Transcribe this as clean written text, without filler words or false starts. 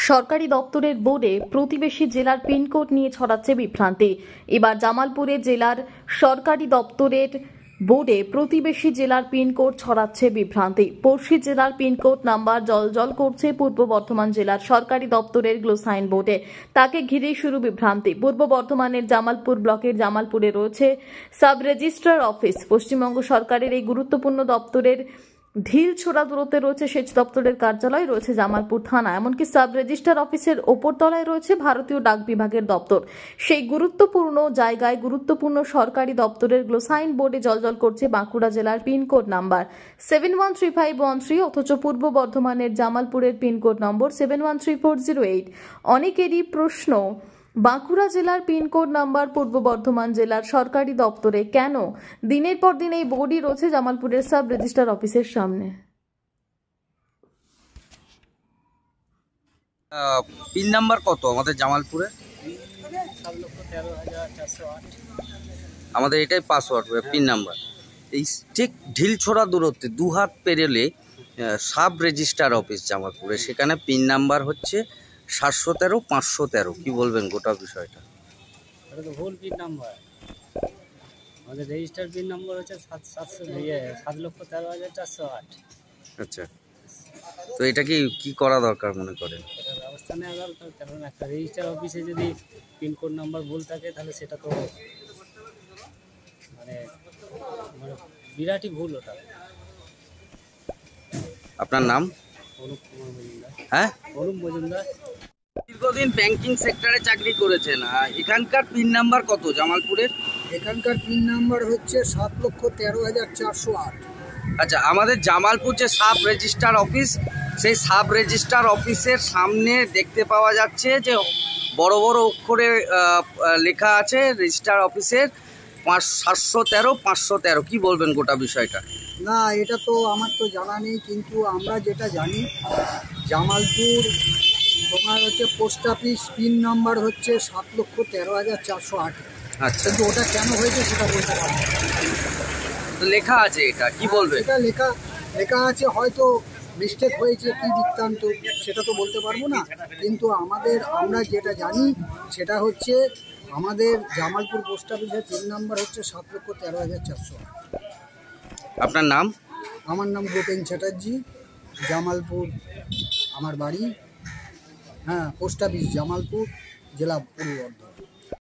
সরকারি দপ্তরের বোর্ডে প্রতিবেশী জেলার পিনকোড নিয়ে ছড়াচ্ছে বিভ্রান্তি। এবার জামালপুরে জেলার সরকারি দপ্তরের বোর্ডে প্রতিবেশী জেলার পিনকোড ছড়াচ্ছে বিভ্রান্তি। পড়শি জেলার পিনকোড নাম্বার জলজল করছে পূর্ব বর্ধমান জেলার সরকারি দপ্তরের গ্লোসাইন বোর্ডে। তাকে ঘিরে শুরু বিভ্রান্তি। পূর্ব বর্ধমানের জামালপুর ব্লকের জামালপুরে রয়েছে সাব রেজিস্ট্রার অফিস। পশ্চিমবঙ্গ সরকারের এই গুরুত্বপূর্ণ দপ্তরের ঢিল ছোড়া দূরত্বে রয়েছে সেচ দপ্তরের কার্যালয়, রয়েছে জামালপুর থানা, এমনকি সাব রেজিস্ট্রার অফিসের ওপর তলায় রয়েছে ভারতীয় ডাক বিভাগের দপ্তর। সেই গুরুত্বপূর্ণ জায়গায় গুরুত্বপূর্ণ সরকারি দপ্তরের গ্লোসাইন বোর্ডে জলজল করছে বাঁকুড়া জেলার পিনকোড নাম্বার 713513, অথচ পূর্ব বর্ধমানের জামালপুরের পিনকোড নম্বর 713408। অনেকেরই প্রশ্ন, বাঁকুড়া জেলার পিনকোড নাম্বার পূর্ব বর্ধমান জেলার সরকারি দপ্তরে কেন? দিনের পর দিন এই বোর্ডই রয়েছে জামালপুরের সাব রেজিস্ট্রার অফিসের সামনে। পিন নাম্বার কত আমাদের জামালপুরে? আমাদের এটাই পাসওয়ার্ড, পিন নাম্বার। এই ঠিক ঢিলছোড়া দূরত্বে 2 হাত পেরেলে সাব রেজিস্ট্রার অফিস জামালপুরে, সেখানে পিন নাম্বার হচ্ছে 713-513। কি বলবেন গোটা বিষয়টা? এটা তো ভুল পিন নাম্বার। আমাদের রেজিস্টার পিন নাম্বার হচ্ছে 7,13,408। আচ্ছা, তো এটা কি করা দরকার মনে করেন? এটা ব্যবস্থা নেওয়া দরকার, কারণ একটা রেজিস্টার অফিসে যদি পিনকোড নাম্বার ভুল থাকে তাহলে সেটা তো মানে বিরাটই ভুল। ওটা আপনার নাম? অনুপ কুমার মজুমদার। হ্যাঁ, অনুপ মজুমদার। দীর্ঘদিন ব্যাংকিং সেক্টরে চাকরি করেছেন, এখানকার পিন নাম্বার কত জামালপুরের? এখানকার পিন নাম্বার হচ্ছে 7,13,408। আচ্ছা, আমাদের জামালপুর যে সাব রেজিস্ট্রার অফিস, সেই সাব রেজিস্ট্রার অফিসের সামনে দেখতে পাওয়া যাচ্ছে যে বড় বড় অক্ষরে লেখা আছে রেজিস্ট্রার অফিসের 713-513। কি বলবেন গোটা বিষয়টা? না, এটা তো আমার তো জানা নেই, কিন্তু আমরা যেটা জানি জামালপুর তোমার হচ্ছে পোস্ট অফিস পিন নাম্বার হচ্ছে 7,13,408। আচ্ছা, কিন্তু ওটা কেন হয়েছে সেটা বলতে পারবো না। তো লেখা আছে, এটা কি বলবেন? এটা লেখা আছে, হয়তো মিস্টেক হয়েছে, কি বৃত্তান্ত সেটা তো বলতে পারবো না। কিন্তু আমরা যেটা জানি সেটা হচ্ছে আমাদের জামালপুর পোস্ট অফিসের পিন নাম্বার হচ্ছে 7,13,408। আপনার নাম? আমার নাম গোপেন চ্যাটার্জি, জামালপুর আমার বাড়ি। হ্যাঁ, পোস্ট অফিস জামালপুর, জেলা পূর্ব বর্ধমান।